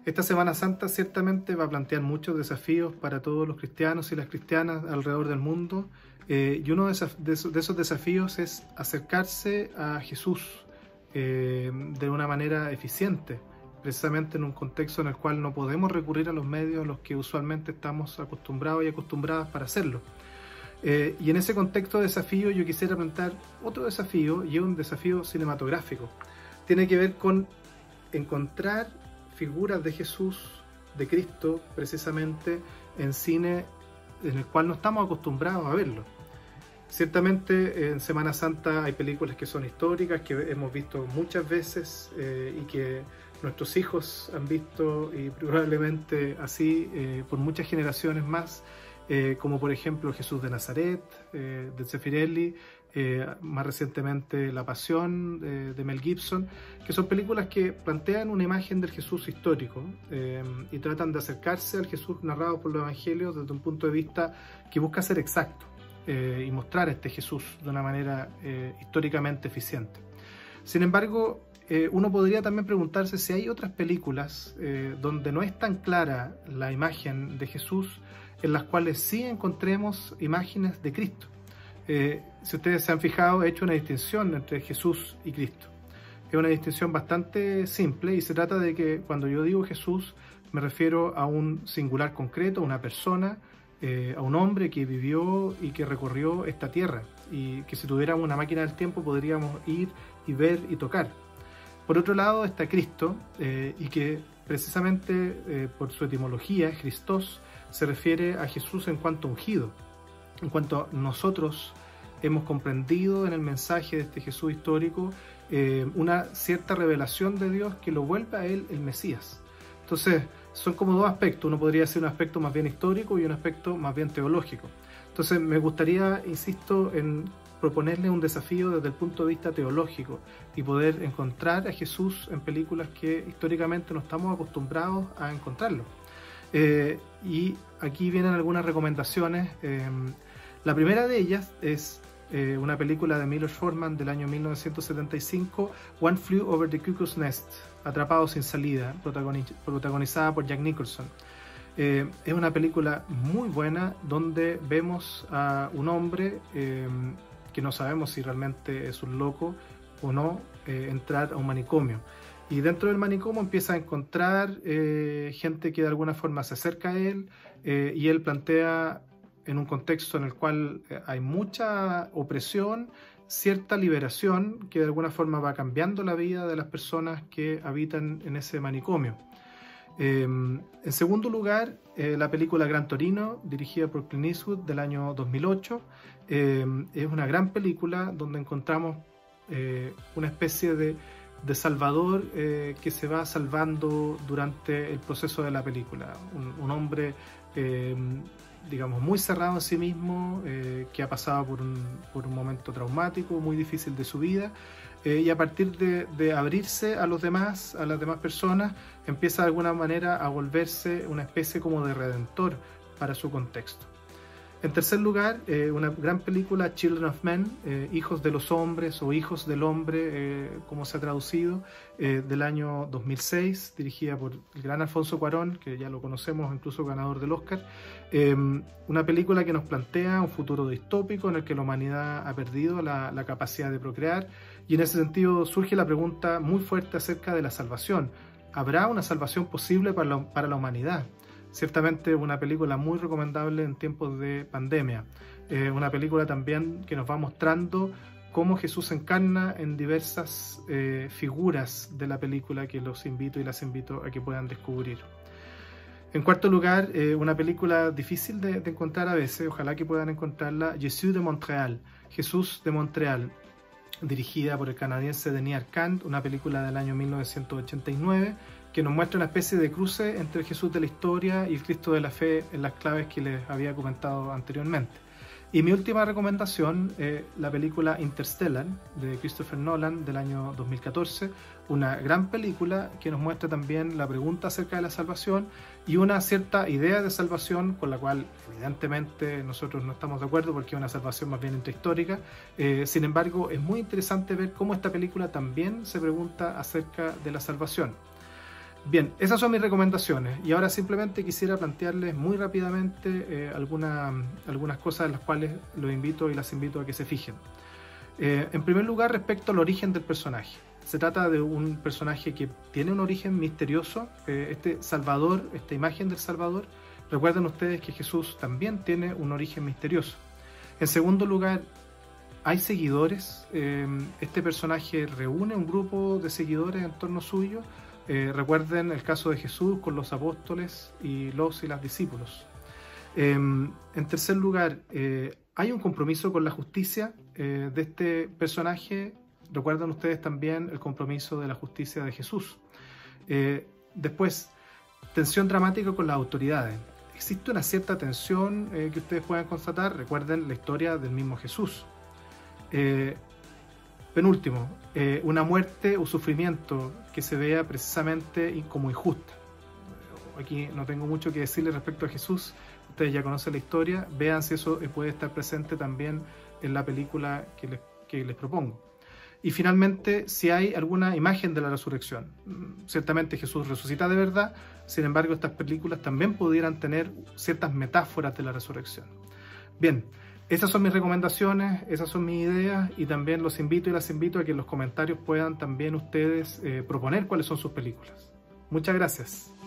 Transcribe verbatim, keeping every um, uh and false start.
Esta Semana Santa ciertamente va a plantear muchos desafíos para todos los cristianos y las cristianas alrededor del mundo, eh, y uno de esos, de esos desafíos es acercarse a Jesús eh, de una manera eficiente, precisamente en un contexto en el cual no podemos recurrir a los medios a los que usualmente estamos acostumbrados y acostumbradas para hacerlo. Eh, y en ese contexto de desafío yo quisiera plantear otro desafío, y es un desafío cinematográfico. Tiene que ver con encontrar figuras de Jesús, de Cristo, precisamente en cine en el cual no estamos acostumbrados a verlo. Ciertamente en Semana Santa hay películas que son históricas, que hemos visto muchas veces eh, y que nuestros hijos han visto, y probablemente así eh, por muchas generaciones más, eh, como por ejemplo Jesús de Nazaret, eh, de Zeffirelli, eh, más recientemente La Pasión eh, de Mel Gibson, que son películas que plantean una imagen del Jesús histórico eh, y tratan de acercarse al Jesús narrado por los evangelios desde un punto de vista que busca ser exacto eh, y mostrar a este Jesús de una manera eh, históricamente eficiente. Sin embargo, eh, uno podría también preguntarse si hay otras películas eh, donde no es tan clara la imagen de Jesús, en las cuales sí encontremos imágenes de Cristo. Eh, si ustedes se han fijado, he hecho una distinción entre Jesús y Cristo. Es una distinción bastante simple y se trata de que cuando yo digo Jesús me refiero a un singular concreto, a una persona, eh, a un hombre que vivió y que recorrió esta tierra, y que si tuviéramos una máquina del tiempo podríamos ir y ver y tocar. Por otro lado está Cristo, eh, y que precisamente eh, por su etimología, Christos, se refiere a Jesús en cuanto ungido, en cuanto nosotros hemos comprendido en el mensaje de este Jesús histórico eh, una cierta revelación de Dios que lo vuelve a él el Mesías. Entonces son como dos aspectos, uno podría ser un aspecto más bien histórico y un aspecto más bien teológico. Entonces me gustaría, insisto, en proponerle un desafío desde el punto de vista teológico y poder encontrar a Jesús en películas que históricamente no estamos acostumbrados a encontrarlo. Eh, y aquí vienen algunas recomendaciones. Eh, la primera de ellas es eh, una película de Milos Forman del año mil novecientos setenta y cinco, One Flew Over the Cuckoo's Nest, Atrapado sin salida, protagoniz protagonizada por Jack Nicholson. Eh, es una película muy buena donde vemos a un hombre eh, que no sabemos si realmente es un loco o no, eh, entrar a un manicomio. Y dentro del manicomio empieza a encontrar eh, gente que de alguna forma se acerca a él, eh, y él plantea en un contexto en el cual hay mucha opresión, cierta liberación que de alguna forma va cambiando la vida de las personas que habitan en ese manicomio. Eh, en segundo lugar, eh, la película Gran Torino, dirigida por Clint Eastwood del año dos mil ocho, eh, es una gran película donde encontramos eh, una especie de de Salvador eh, que se va salvando durante el proceso de la película. Un, un hombre, eh, digamos, muy cerrado en sí mismo, eh, que ha pasado por un, por un momento traumático, muy difícil de su vida, eh, y a partir de, de abrirse a los demás, a las demás personas, empieza de alguna manera a volverse una especie como de redentor para su contexto. En tercer lugar, eh, una gran película, Children of Men, eh, Hijos de los Hombres o Hijos del Hombre, eh, como se ha traducido, eh, del año dos mil seis, dirigida por el gran Alfonso Cuarón, que ya lo conocemos, incluso ganador del Oscar. Eh, una película que nos plantea un futuro distópico en el que la humanidad ha perdido la, la capacidad de procrear, y en ese sentido surge la pregunta muy fuerte acerca de la salvación. ¿Habrá una salvación posible para la, para la humanidad? Ciertamente una película muy recomendable en tiempos de pandemia. Eh, una película también que nos va mostrando cómo Jesús se encarna en diversas eh, figuras de la película, que los invito y las invito a que puedan descubrir. En cuarto lugar, eh, una película difícil de, de encontrar a veces, ojalá que puedan encontrarla, Jesús de Montreal, Jesús de Montreal, dirigida por el canadiense Denis Arcand, una película del año mil novecientos ochenta y nueve, que nos muestra una especie de cruce entre el Jesús de la historia y el Cristo de la fe en las claves que les había comentado anteriormente. Y mi última recomendación, eh, la película Interstellar de Christopher Nolan del año dos mil catorce, una gran película que nos muestra también la pregunta acerca de la salvación y una cierta idea de salvación con la cual evidentemente nosotros no estamos de acuerdo porque es una salvación más bien intrahistórica. Eh, sin embargo, es muy interesante ver cómo esta película también se pregunta acerca de la salvación. Bien, esas son mis recomendaciones y ahora simplemente quisiera plantearles muy rápidamente eh, alguna, algunas cosas en las cuales los invito y las invito a que se fijen. Eh, en primer lugar, respecto al origen del personaje. Se trata de un personaje que tiene un origen misterioso, eh, este Salvador, esta imagen del Salvador. Recuerden ustedes que Jesús también tiene un origen misterioso. En segundo lugar, hay seguidores. Eh, este personaje reúne un grupo de seguidores en torno suyo. Eh, recuerden el caso de Jesús con los apóstoles y los y las discípulos. Eh, en tercer lugar, eh, hay un compromiso con la justicia eh, de este personaje. Recuerdan ustedes también el compromiso de la justicia de Jesús. Eh, después, tensión dramática con las autoridades. Existe una cierta tensión eh, que ustedes pueden constatar. Recuerden la historia del mismo Jesús. Eh, penúltimo, eh, una muerte o sufrimiento que se vea precisamente como injusta. Aquí no tengo mucho que decirles respecto a Jesús. Ustedes ya conocen la historia. Vean si eso puede estar presente también en la película que les, que les propongo. Y finalmente, si hay alguna imagen de la resurrección. Ciertamente Jesús resucita de verdad, sin embargo estas películas también pudieran tener ciertas metáforas de la resurrección. Bien, esas son mis recomendaciones, esas son mis ideas y también los invito y las invito a que en los comentarios puedan también ustedes eh, proponer cuáles son sus películas. Muchas gracias.